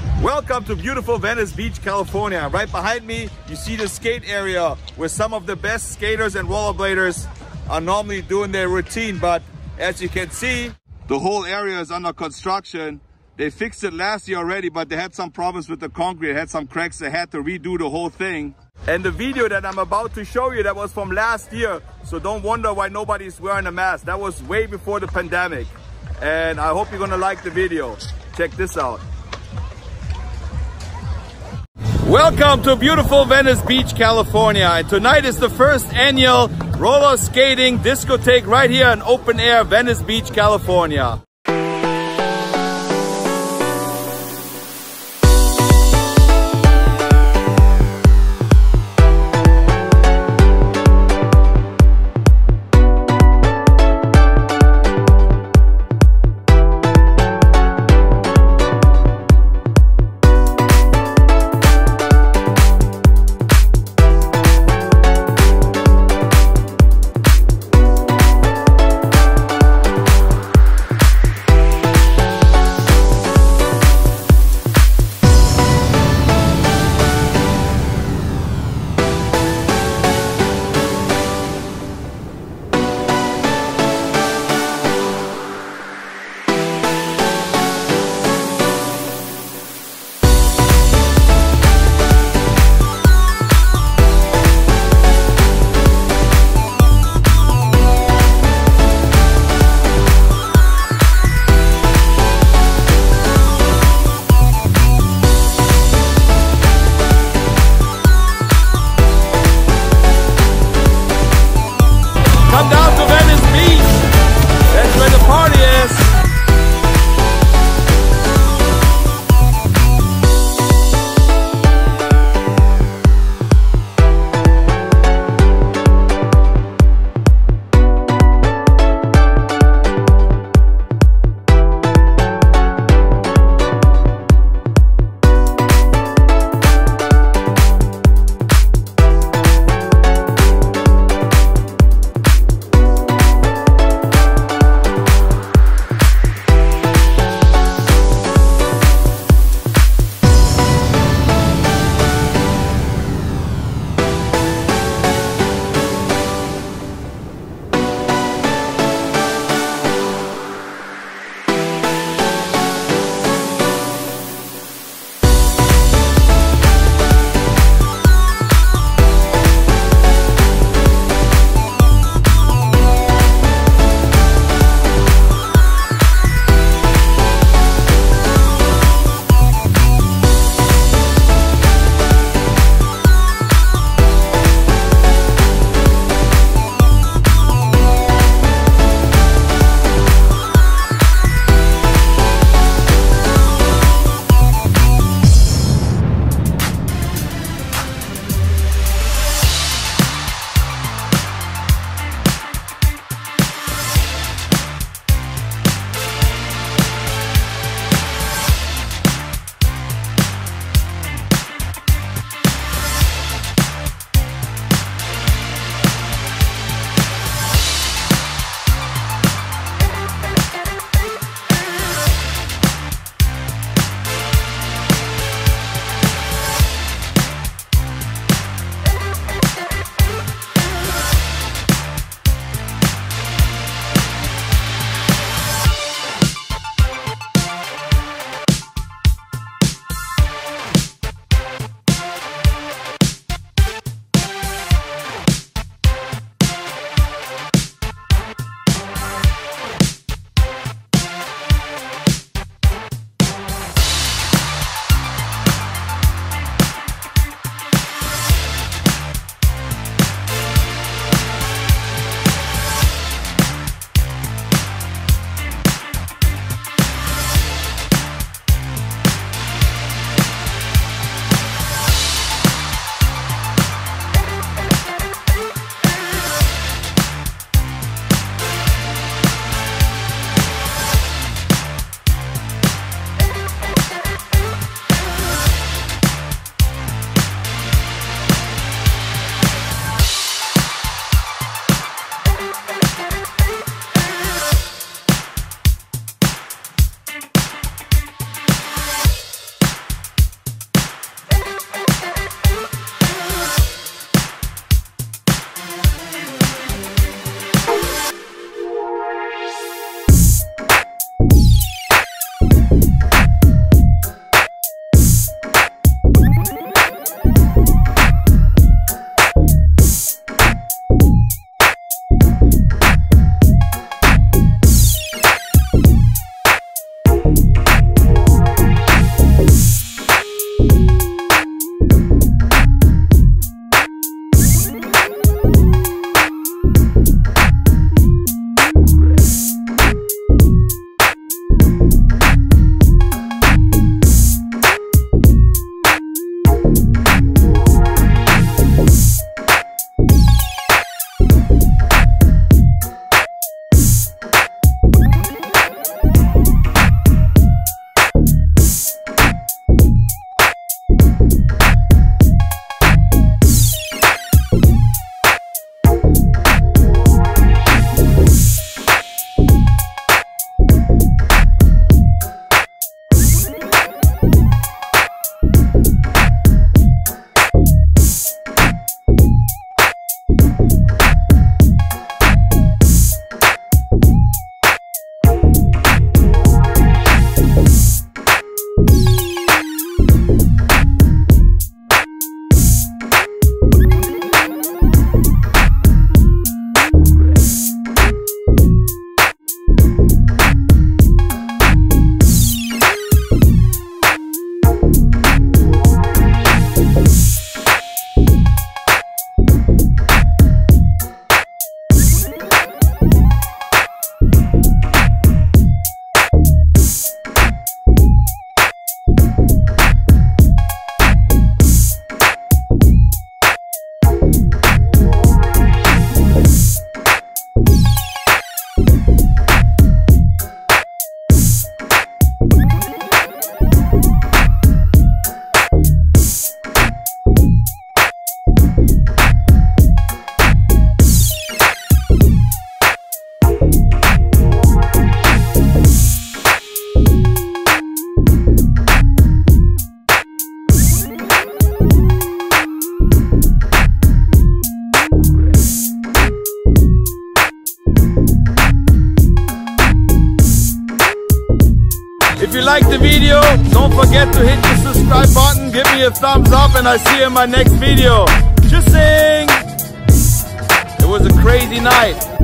Welcome to beautiful Venice Beach, California. Right behind me, you see the skate area where some of the best skaters and rollerbladers are normally doing their routine. But as you can see, the whole area is under construction. They fixed it last year already, but they had some problems with the concrete, had some cracks. They had to redo the whole thing. And the video that I'm about to show you, that was from last year. So don't wonder why nobody's wearing a mask. That was way before the pandemic. And I hope you're gonna like the video. Check this out. Welcome to beautiful Venice Beach, California. And tonight is the first annual roller skating discotheque right here in open air Venice Beach, California. give me a thumbs up and I'll see you in my next video. Just saying. It was a crazy night.